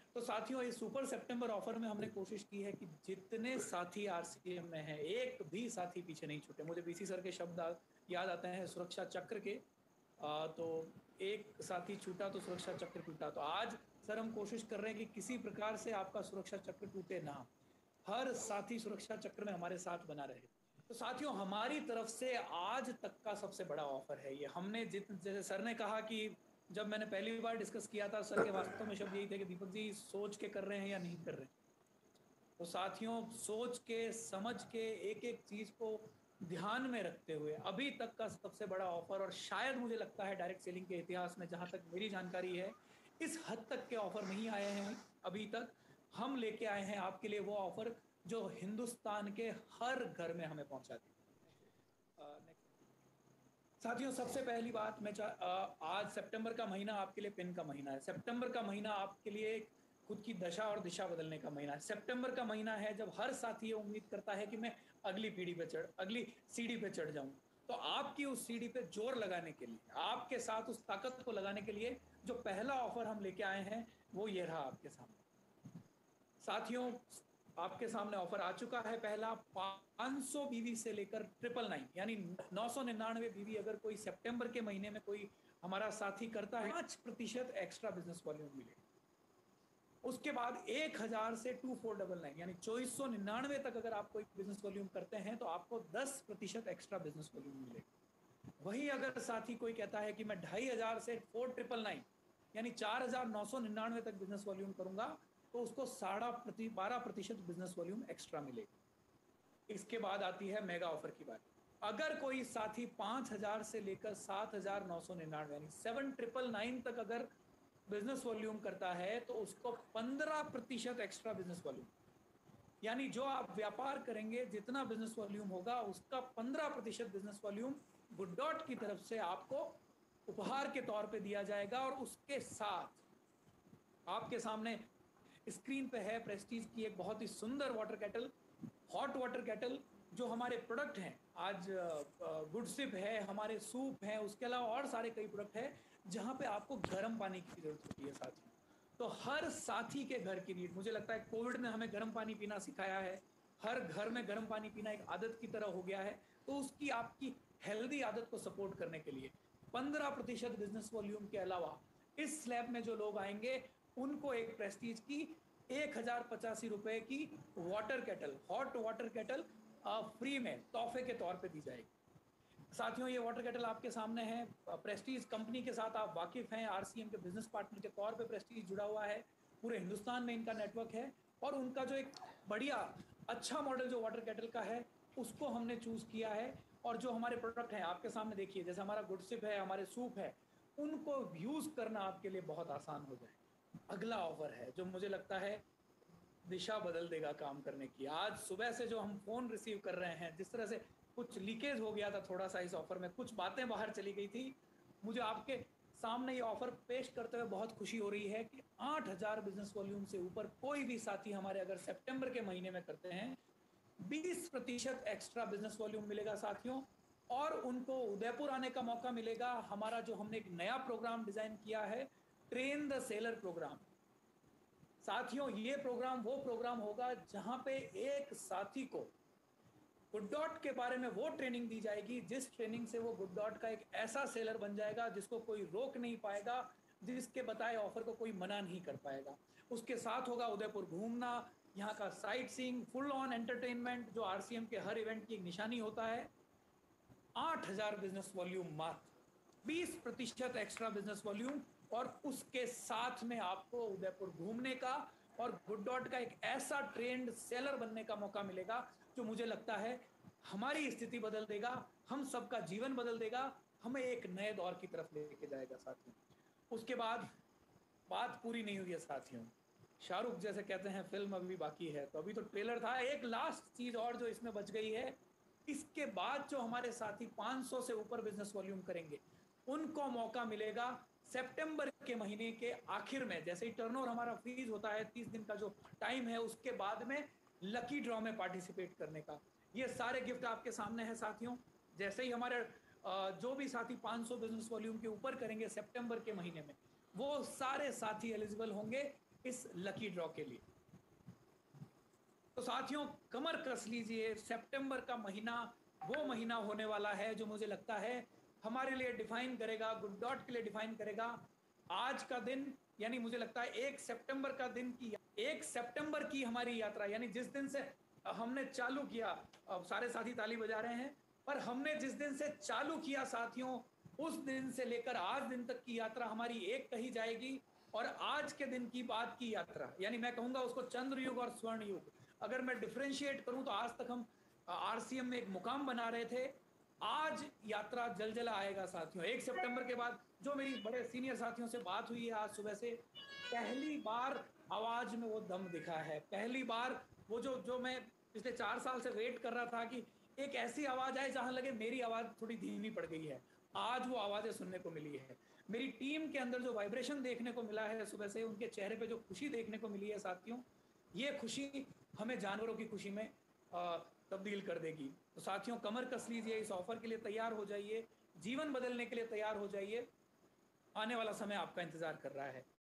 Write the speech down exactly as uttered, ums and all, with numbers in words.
तो साथियों ये सुपर सितंबर ऑफर में हमने कोशिश की है कि जितने साथी आरसीएम में हैं एक भी साथी पीछे नहीं छूटे। मुझे बीसी सर के शब्द याद आते हैं सुरक्षा चक्र के। आ, तो एक साथी छूटा तो सुरक्षा चक्र टूटा। तो आज सर हम कोशिश कर रहे हैं कि किसी प्रकार से आपका सुरक्षा चक्र टूटे ना, हर साथी सुरक्षा चक्र में हमारे साथ बना रहे। तो साथियों हमारी तरफ से आज तक का सबसे बड़ा ऑफर है ये। हमने जित जैसे सर ने कहा कि जब मैंने पहली बार डिस्कस किया था, सर के वास्तव में शब्द यही थे कि दीपक जी सोच के कर रहे हैं या नहीं कर रहे हैं। तो साथियों सोच के समझ के एक एक चीज को ध्यान में रखते हुए अभी तक का सबसे बड़ा ऑफर, और शायद मुझे लगता है डायरेक्ट सेलिंग के इतिहास में जहां तक मेरी जानकारी है इस हद तक के ऑफर नहीं आए हैं अभी तक। हम लेके आए हैं आपके लिए वो ऑफर जो हिंदुस्तान के हर घर में हमें पहुंचा दी। नेक्स्ट साथियों सबसे पहली बात मैं आज सितंबर का महीना आपके लिए पिन का महीना है। सितंबर का महीना आपके लिए खुद की दशा और दिशा बदलने का महीना है। सितंबर का महीना है जब हर साथी ये उम्मीद करता है कि मैं अगली पीढ़ी पे चढ़ अगली सीढ़ी पे चढ़ जाऊं। तो आपकी उस सीढ़ी पे जोर लगाने के लिए, आपके साथ उस ताकत को लगाने के लिए जो पहला ऑफर हम लेके आए हैं वो ये रहा आपके सामने। साथियों आपके सामने ऑफर आ चुका है पहला, पाँच सौ बीवी से लेकर ट्रिपल नाइन यानी नौ सौ निन्यानवे बीवी अगर कोई सितंबर के महीने में कोई हमारा साथी करता है, पांच प्रतिशत एक्स्ट्रा बिजनेस वॉल्यूम मिलेगा। उसके बाद एक हजार से टू फोर डबल नाइन यानी चौबीस सौ निन्यानवे तक अगर आप कोई बिजनेस वॉल्यूम करते हैं तो आपको दस प्रतिशत एक्स्ट्रा बिजनेस वॉल्यूम मिलेगा। वही अगर साथी कोई कहता है कि मैं ढाई हजार से फोर ट्रिपल नाइन यानी चार हजार नौ सौ निन्यानवे तक बिजनेस वॉल्यूम करूंगा तो उसको साढ़ा प्रति बारह प्रतिशत बिजनेस वॉल्यूम एक्स्ट्रा मिलेगा। इसके बाद आती है मेगा ऑफर की बात। अगर कोई साथी पांच हजार से लेकर सात हजार नौ सौ निन्यानवे यानी सेवन ट्रिपल नाइन तक अगर बिजनेस वॉल्यूम करता है तो उसको पंद्रह प्रतिशत एक्स्ट्रा बिजनेस वॉल्यूम, यानी जो आप व्यापार करेंगे जितना बिजनेस वॉल्यूम होगा उसका पंद्रह प्रतिशत बिजनेस वॉल्यूम गुड डॉट की तरफ से आपको उपहार के तौर पे दिया जाएगा। और उसके साथ आपके सामने स्क्रीन पे है प्रेस्टीज की एक बहुत ही सुंदर water kettle, hot water kettle. जो हमारे प्रोडक्ट हैं आज गुड सिप है, हमारे सूप हैं, उसके अलावा और सारे कई प्रोडक्ट हैं जहां पे आपको गर्म पानी की जरूरत होती है साथियों। तो हर साथी के घर की नीड, मुझे लगता है कोविड ने हमें गर्म पानी पीना सिखाया है, हर घर में गर्म पानी पीना एक आदत की तरह हो गया है। तो उसकी आपकी हेल्दी आदत को सपोर्ट करने के लिए पंद्रह प्रतिशत बिजनेस वॉल्यूम के अलावा इस स्लैब में जो लोग आएंगे उनको एक प्रेस्टीज की एक हजार पचासी रुपए की water kettle, hot water kettle free में तोहफे के तौर पे दी जाएगी। साथियों ये वाटर केटल आपके सामने है, प्रेस्टीज कंपनी के साथ आप वाकिफ हैं, आरसीएम के बिजनेस पार्टनर के तौर पे प्रेस्टीज जुड़ा हुआ है, पूरे हिंदुस्तान में इनका नेटवर्क है। और उनका जो एक बढ़िया अच्छा मॉडल जो वाटर केटल का है उसको हमने चूज किया है। और जो हमारे प्रोडक्ट हैं आपके सामने देखिए, जैसे हमारा गुड सिप है, हमारे सूप है, उनको यूज करना आपके लिए बहुत आसान हो जाए। अगला ऑफर है जो मुझे लगता है दिशा बदल देगा काम करने की। आज सुबह से जो हम फोन रिसीव कर रहे हैं, जिस तरह से कुछ लीकेज हो गया था थोड़ा सा इस ऑफर में, कुछ बातें बाहर चली गई थी, मुझे आपके सामने ये ऑफर पेश करते हुए बहुत खुशी हो रही है कि आठ हजार बिजनेस वॉल्यूम से ऊपर कोई भी साथी हमारे अगर सितंबर के महीने में करते हैं बीस प्रतिशत एक्स्ट्रा बिजनेस वॉल्यूम मिलेगा साथियों। और उनको उदयपुर आने का मौका मिलेगा। हमारा जो हमने एक नया प्रोग्राम डिजाइन किया है, ट्रेन द सेलर प्रोग्राम। साथियों ये प्रोग्राम वो प्रोग्राम होगा जहां पे एक साथी को गुड डॉट के बारे में वो ट्रेनिंग दी जाएगी जिस ट्रेनिंग से वो गुड डॉट का एक ऐसा सेलर बन जाएगा जिसको कोई रोक नहीं पाएगा, जिसके बताए ऑफर को कोई मना नहीं कर पाएगा। उसके साथ होगा उदयपुर घूमना, यहाँ का sightseeing, full on entertainment जो आरसीएम के हर इवेंट की एक निशानी होता है। आठ हजार बिजनेस वॉल्यूम मात्र, बीस प्रतिशत एक्स्ट्रा बिजनेस वॉल्यूम, और उसके साथ में आपको उदयपुर घूमने का और गुड डॉट का एक ऐसा ट्रेंड सेलर बनने का मौका मिलेगा जो मुझे लगता है हमारी स्थिति बदल देगा, हम सबका जीवन बदल देगा, हमें एक नए दौर की तरफ लेके जाएगा साथियों। उसके बाद बात पूरी नहीं हुई है साथियों, शाहरुख जैसे कहते हैं फिल्म अभी बाकी है। तो अभी तो ट्रेलर था, एक लास्ट चीज और जो इसमें बच गई है। इसके बाद जो हमारे साथी पाँच सौ से ऊपर बिजनेस वॉल्यूम करेंगे उनको मौका मिलेगा सितंबर के महीने के आखिर में, जैसे ही टर्नओवर हमारा फ्रीज होता है तीस दिन का जो टाइम है, उसके बाद में लकी ड्रॉ में पार्टिसिपेट करने का। ये सारे गिफ्ट आपके सामने हैं साथियों। जैसे ही हमारे जो भी साथी पाँच सौ बिजनेस वॉल्यूम के ऊपर करेंगे सितंबर के महीने में, वो सारे साथी एलिजिबल होंगे इस लकी ड्रॉ के लिए। तो साथियों, कमर कस लीजिए, सितंबर का महीना वो महीना होने वाला है जो मुझे लगता है हमारे लिए डिफाइन करेगा, गुड डॉट के लिए डिफाइन करेगा। आज का दिन, यानी मुझे लगता है एक सितंबर का दिन की एक सितंबर की हमारी यात्रा, यानी जिस दिन से हमने चालू किया, अब सारे साथी ताली बजा रहे हैं, पर हमने जिस दिन से चालू किया साथियों, उस दिन से लेकर आज दिन तक की यात्रा हमारी एक कही जाएगी। और आज के दिन की बात की यात्रा, यानी मैं कहूंगा उसको चंद्र युग और स्वर्ण युग। अगर मैं डिफरेंशिएट करूं तो आज तक हम आरसीएम में एक मुकाम बना रहे थे, आज यात्रा जलजला आएगा साथियों। एक सितंबर के बाद जो मेरी बड़े सीनियर साथियों से बात हुई है आज सुबह से, पहली बार आवाज में वो दम दिखा है। पहली बार वो जो जो मैं पिछले चार साल से वेट कर रहा था कि एक ऐसी आवाज आए जहां लगे मेरी आवाज थोड़ी धीमी पड़ गई है, आज वो आवाजें सुनने को मिली है। मेरी टीम के अंदर जो वाइब्रेशन देखने को मिला है सुबह से, उनके चेहरे पे जो खुशी देखने को मिली है साथियों, ये खुशी हमें जानवरों की खुशी में तब्दील कर देगी। तो साथियों, कमर कस लीजिए, इस ऑफर के लिए तैयार हो जाइए, जीवन बदलने के लिए तैयार हो जाइए। आने वाला समय आपका इंतजार कर रहा है।